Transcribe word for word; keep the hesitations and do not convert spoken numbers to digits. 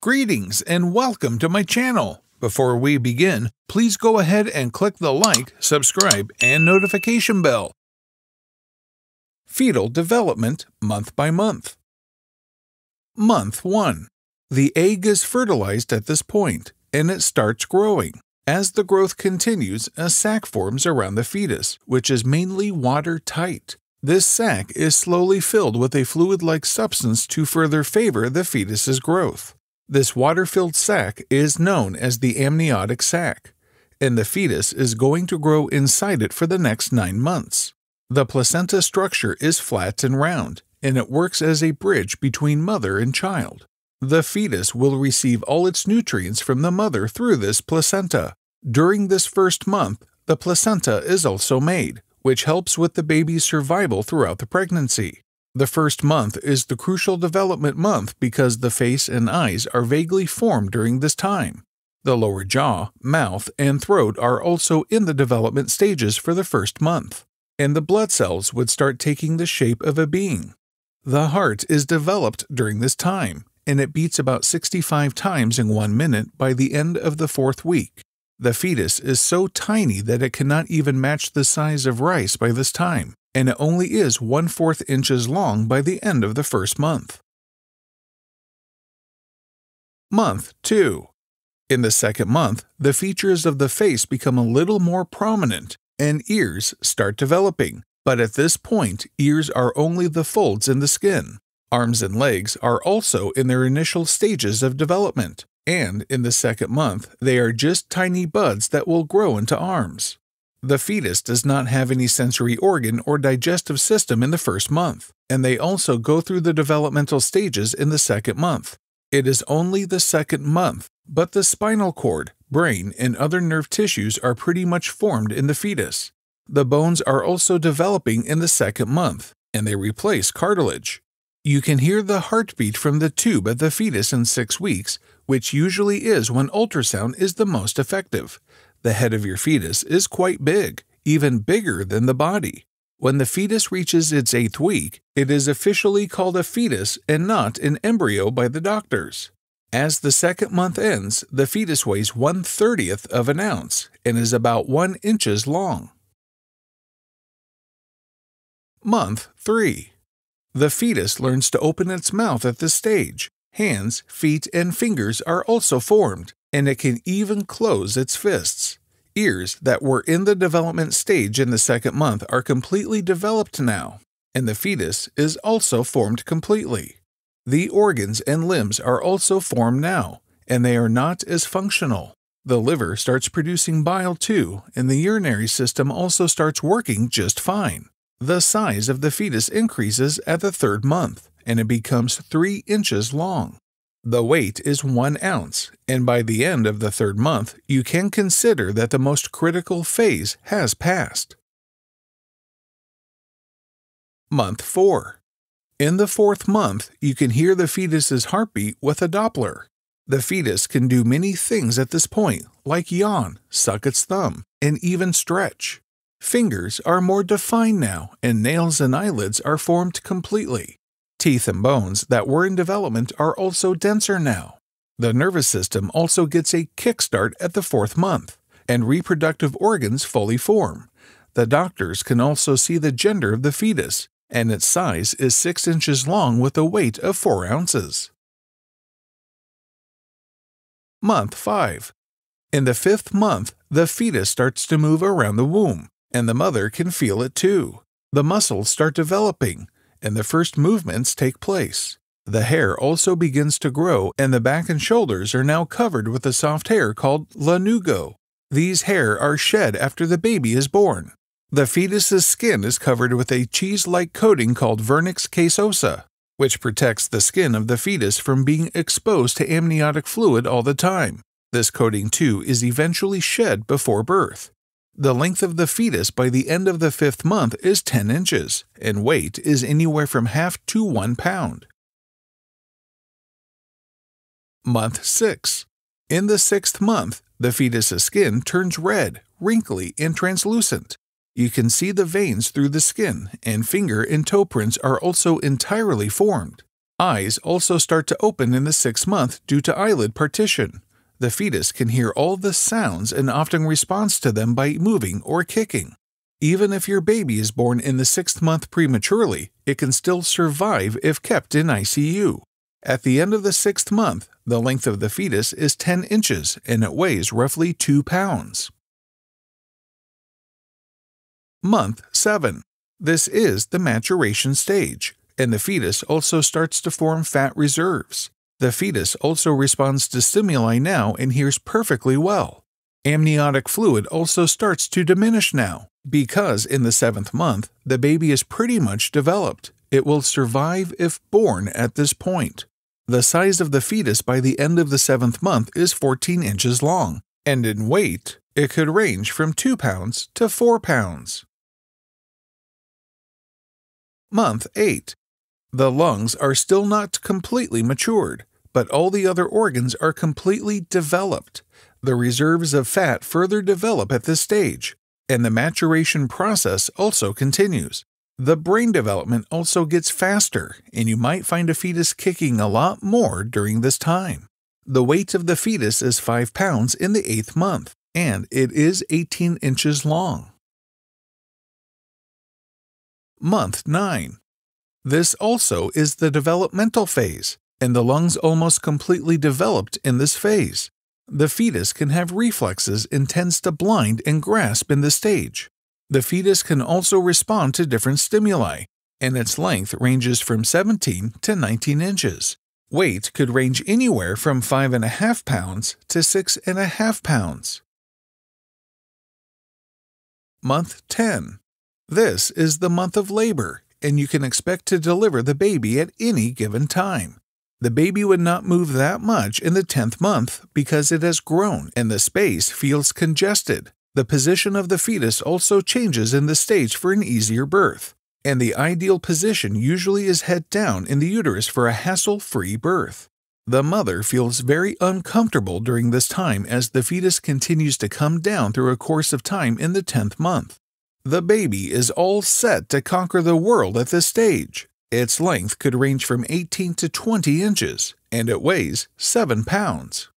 Greetings and welcome to my channel. Before we begin, please go ahead and click the like, subscribe, and notification bell. Fetal development month by month. Month one. The egg is fertilized at this point, and it starts growing. As the growth continues, a sac forms around the fetus, which is mainly watertight. This sac is slowly filled with a fluid-like substance to further favor the fetus's growth. This water-filled sac is known as the amniotic sac, and the fetus is going to grow inside it for the next nine months. The placenta structure is flat and round, and it works as a bridge between mother and child. The fetus will receive all its nutrients from the mother through this placenta. During this first month, the placenta is also made, which helps with the baby's survival throughout the pregnancy. The first month is the crucial development month because the face and eyes are vaguely formed during this time. The lower jaw, mouth, and throat are also in the development stages for the first month, and the blood cells would start taking the shape of a being. The heart is developed during this time, and it beats about sixty-five times in one minute by the end of the fourth week. The fetus is so tiny that it cannot even match the size of rice by this time, and it only is one-fourth inches long by the end of the first month. Month two. In the second month, the features of the face become a little more prominent, and ears start developing, but at this point, ears are only the folds in the skin. Arms and legs are also in their initial stages of development, and in the second month, they are just tiny buds that will grow into arms. The fetus does not have any sensory organ or digestive system in the first month, and they also go through the developmental stages in the second month. It is only the second month, but the spinal cord, brain, and other nerve tissues are pretty much formed in the fetus. The bones are also developing in the second month, and they replace cartilage. You can hear the heartbeat from the tube of the fetus in six weeks, which usually is when ultrasound is the most effective. The head of your fetus is quite big, even bigger than the body. When the fetus reaches its eighth week, it is officially called a fetus and not an embryo by the doctors. As the second month ends, the fetus weighs one thirtieth of an ounce and is about one inches long. Month three. The fetus learns to open its mouth at this stage. Hands, feet, and fingers are also formed, and it can even close its fists. Ears that were in the development stage in the second month are completely developed now, and the fetus is also formed completely. The organs and limbs are also formed now, and they are not as functional. The liver starts producing bile too, and the urinary system also starts working just fine. The size of the fetus increases at the third month, and it becomes three inches long. The weight is one ounce, and by the end of the third month, you can consider that the most critical phase has passed. Month four. In the fourth month, you can hear the fetus's heartbeat with a Doppler. The fetus can do many things at this point, like yawn, suck its thumb, and even stretch. Fingers are more defined now, and nails and eyelids are formed completely. Teeth and bones that were in development are also denser now. The nervous system also gets a kickstart at the fourth month, and reproductive organs fully form. The doctors can also see the gender of the fetus, and its size is six inches long with a weight of four ounces. Month five. In the fifth month, the fetus starts to move around the womb, and the mother can feel it too. The muscles start developing, and the first movements take place. The hair also begins to grow, and the back and shoulders are now covered with a soft hair called lanugo. These hair are shed after the baby is born. The fetus's skin is covered with a cheese-like coating called vernix caseosa, which protects the skin of the fetus from being exposed to amniotic fluid all the time. This coating too is eventually shed before birth. The length of the fetus by the end of the fifth month is ten inches, and weight is anywhere from half to one pound. Month six. In the sixth month, the fetus's skin turns red, wrinkly, and translucent. You can see the veins through the skin, and finger and toe prints are also entirely formed. Eyes also start to open in the sixth month due to eyelid partition. The fetus can hear all the sounds and often responds to them by moving or kicking. Even if your baby is born in the sixth month prematurely, it can still survive if kept in I C U. At the end of the sixth month, the length of the fetus is ten inches and it weighs roughly two pounds. Month seven. This is the maturation stage, and the fetus also starts to form fat reserves. The fetus also responds to stimuli now and hears perfectly well. Amniotic fluid also starts to diminish now, because in the seventh month, the baby is pretty much developed. It will survive if born at this point. The size of the fetus by the end of the seventh month is fourteen inches long, and in weight, it could range from two pounds to four pounds. Month eight. The lungs are still not completely matured, but all the other organs are completely developed. The reserves of fat further develop at this stage, and the maturation process also continues. The brain development also gets faster, and you might find a fetus kicking a lot more during this time. The weight of the fetus is five pounds in the eighth month, and it is eighteen inches long. Month nine. This also is the developmental phase, and the lungs almost completely developed in this phase. The fetus can have reflexes and tends to blind and grasp in this stage. The fetus can also respond to different stimuli, and its length ranges from seventeen to nineteen inches. Weight could range anywhere from five and a half pounds to six and a half pounds. Month ten. This is the month of labor, and you can expect to deliver the baby at any given time. The baby would not move that much in the tenth month because it has grown and the space feels congested. The position of the fetus also changes in this stage for an easier birth, and the ideal position usually is head down in the uterus for a hassle-free birth. The mother feels very uncomfortable during this time as the fetus continues to come down through a course of time in the tenth month. The baby is all set to conquer the world at this stage. Its length could range from eighteen to twenty inches, and it weighs seven pounds.